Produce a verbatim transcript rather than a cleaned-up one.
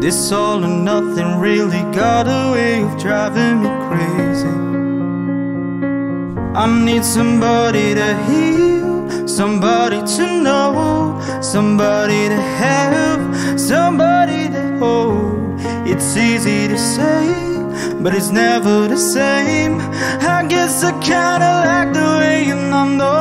This all or nothing really got a way of driving me crazy. I need somebody to heal, somebody to know, somebody to have, somebody to hold. It's easy to say, but it's never the same. I guess I kinda like the way you know